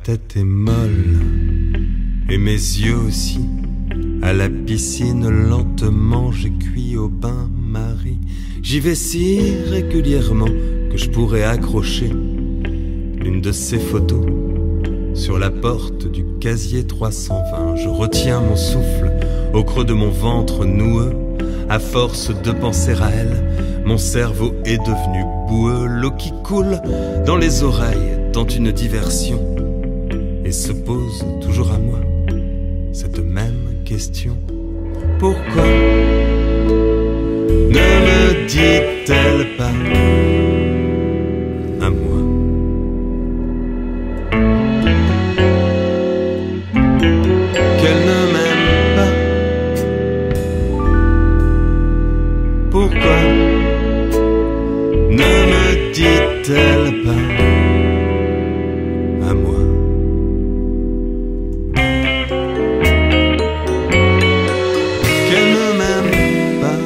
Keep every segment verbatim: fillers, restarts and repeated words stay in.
tête est molle et mes yeux aussi. À la piscine lentement j'ai cuit au bain-marie. J'y vais si régulièrement que je pourrais accrocher l'une de ces photos sur la porte du casier trois cent vingt. Je retiens mon souffle au creux de mon ventre noueux. À force de penser à elle, mon cerveau est devenu boueux. L'eau qui coule dans les oreilles tente une diversion et se pose toujours à moi cette même question. Pourquoi ne me dit-elle pas à moi qu'elle ne m'aime pas? Pourquoi ne me dit-elle pas à moi? Qu'elle ne m'aime pas.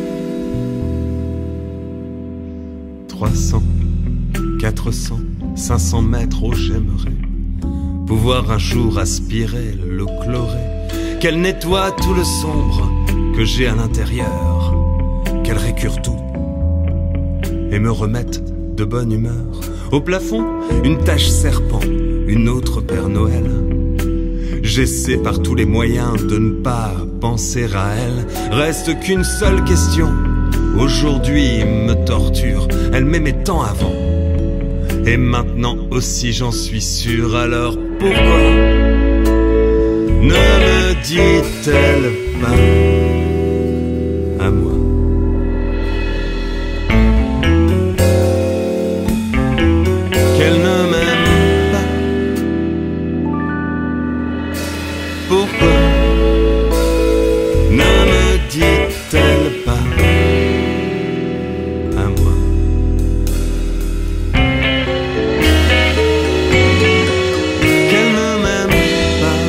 Trois cents, quatre cents, cinq cents mètres, oh j'aimerais pouvoir un jour aspirer l'eau chlorée, qu'elle nettoie tout le sombre que j'ai à l'intérieur, qu'elle récure tout et me remette de bonne humeur. Au plafond, une tache serpent, une autre Père Noël. J'essaie par tous les moyens de ne pas penser à elle. Reste qu'une seule question, aujourd'hui me torture. Elle m'aimait tant avant, et maintenant aussi j'en suis sûr. Alors pourquoi ne me dit-elle pas à moi? Qu'elle ne m'aime pas. Pourquoi ne me dit-elle pas à moi? Qu'elle ne m'aime pas.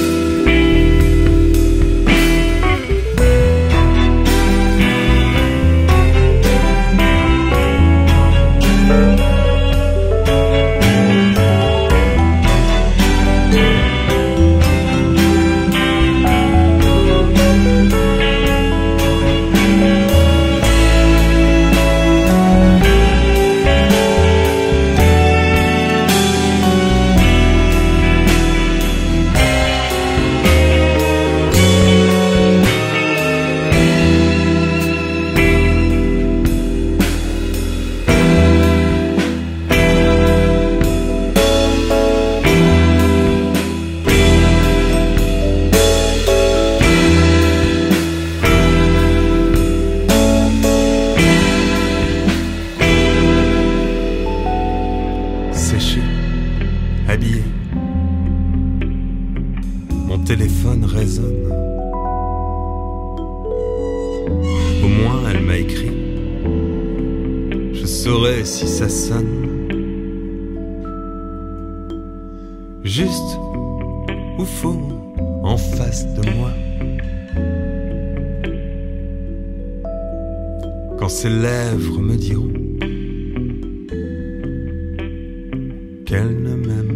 Séché, habillé, mon téléphone résonne. Au moins elle m'a écrit, je saurai si ça sonne. Juste ou faux, en face de moi. Quand ses lèvres me diront qu'elle ne m'aime